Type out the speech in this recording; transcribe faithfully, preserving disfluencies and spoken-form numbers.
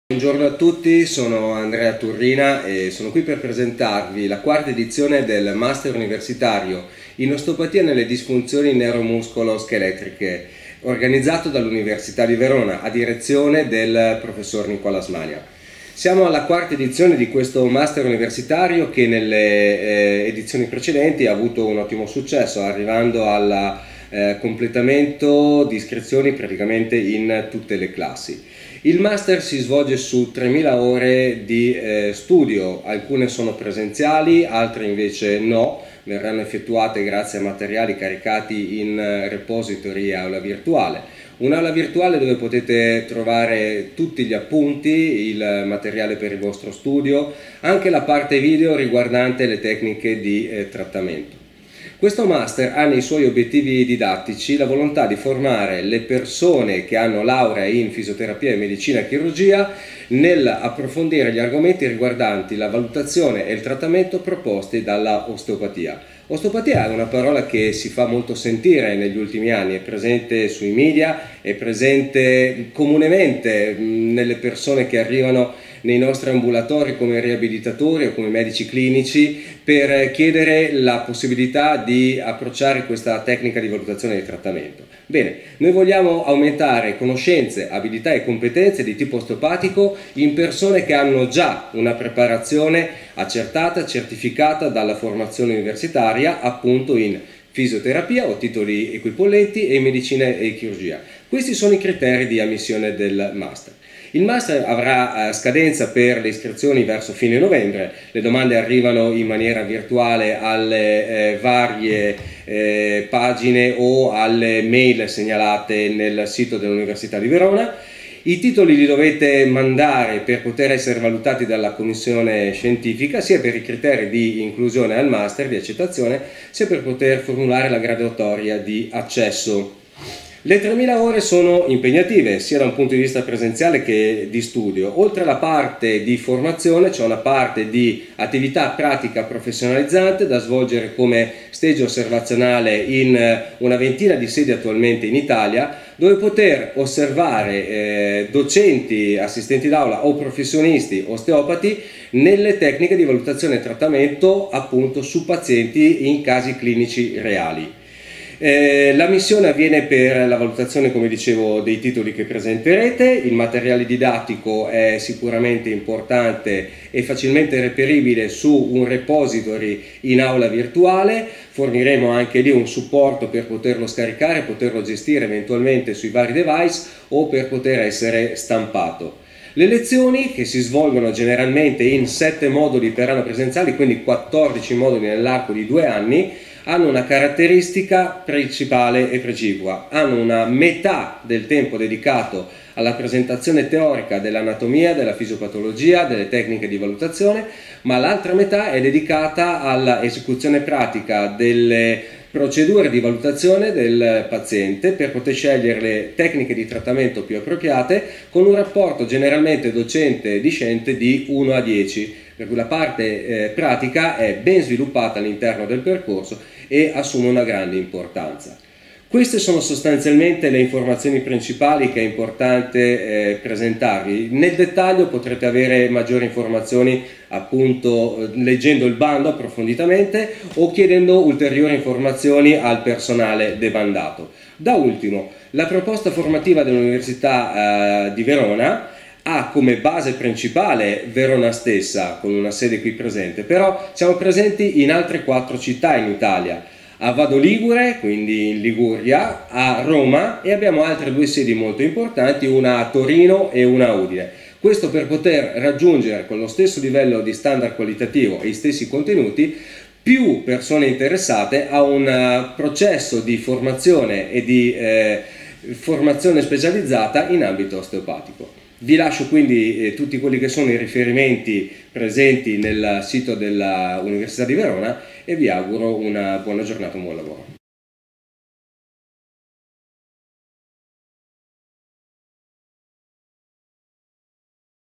Buongiorno a tutti, sono Andrea Turrina e sono qui per presentarvi la quarta edizione del Master Universitario in Osteopatia nelle disfunzioni neuromuscolo-scheletriche, organizzato dall'Università di Verona a direzione del professor Nicola Smania. Siamo alla quarta edizione di questo Master Universitario che nelle eh, edizioni precedenti ha avuto un ottimo successo, arrivando al eh, completamento di iscrizioni praticamente in tutte le classi. Il Master si svolge su tremila ore di eh, studio, alcune sono presenziali, altre invece no, verranno effettuate grazie a materiali caricati in repository e aula virtuale. Un'aula virtuale dove potete trovare tutti gli appunti, il materiale per il vostro studio, anche la parte video riguardante le tecniche di eh, trattamento. Questo Master ha nei suoi obiettivi didattici la volontà di formare le persone che hanno laurea in fisioterapia e medicina e chirurgia nell'approfondire gli argomenti riguardanti la valutazione e il trattamento proposti dalla osteopatia. Osteopatia è una parola che si fa molto sentire negli ultimi anni, è presente sui media, è presente comunemente nelle persone che arrivano nei nostri ambulatori come riabilitatori o come medici clinici per chiedere la possibilità di approcciare questa tecnica di valutazione di trattamento. Bene, noi vogliamo aumentare conoscenze, abilità e competenze di tipo osteopatico in persone che hanno già una preparazione accertata, certificata dalla formazione universitaria, appunto in fisioterapia o titoli equipollenti e in medicina e chirurgia. Questi sono i criteri di ammissione del Master. Il Master avrà scadenza per le iscrizioni verso fine novembre, le domande arrivano in maniera virtuale alle eh, varie eh, pagine o alle mail segnalate nel sito dell'Università di Verona. I titoli li dovete mandare per poter essere valutati dalla commissione scientifica, sia per i criteri di inclusione al Master, di accettazione, sia per poter formulare la graduatoria di accesso. Le tremila ore sono impegnative sia da un punto di vista presenziale che di studio. Oltre alla parte di formazione c'è una parte di attività pratica professionalizzante da svolgere come stage osservazionale in una ventina di sedi attualmente in Italia, dove poter osservare eh, docenti, assistenti d'aula o professionisti osteopati nelle tecniche di valutazione e trattamento appunto su pazienti in casi clinici reali. Eh, la missione avviene per la valutazione, come dicevo, dei titoli che presenterete. Il materiale didattico è sicuramente importante e facilmente reperibile su un repository in aula virtuale. Forniremo anche lì un supporto per poterlo scaricare, poterlo gestire eventualmente sui vari device o per poter essere stampato. Le lezioni, che si svolgono generalmente in sette moduli per anno presenziali, quindi quattordici moduli nell'arco di due anni, hanno una caratteristica principale e precipua: hanno una metà del tempo dedicato alla presentazione teorica dell'anatomia, della fisiopatologia, delle tecniche di valutazione, ma l'altra metà è dedicata all'esecuzione pratica delle procedure di valutazione del paziente per poter scegliere le tecniche di trattamento più appropriate, con un rapporto generalmente docente-discente di uno a dieci, per cui la parte eh, pratica è ben sviluppata all'interno del percorso e assume una grande importanza. Queste sono sostanzialmente le informazioni principali che è importante eh, presentarvi. Nel dettaglio potrete avere maggiori informazioni appunto leggendo il bando approfonditamente o chiedendo ulteriori informazioni al personale debandato. Da ultimo, la proposta formativa dell'Università eh, di Verona ha come base principale Verona stessa, con una sede qui presente, però siamo presenti in altre quattro città in Italia: a Vado Ligure, quindi in Liguria, a Roma, e abbiamo altre due sedi molto importanti, una a Torino e una a Udine. Questo per poter raggiungere con lo stesso livello di standard qualitativo e gli stessi contenuti più persone interessate a un processo di formazione e di eh, formazione specializzata in ambito osteopatico. Vi lascio quindi eh, tutti quelli che sono i riferimenti presenti nel sito dell'Università di Verona e vi auguro una buona giornata, un buon lavoro.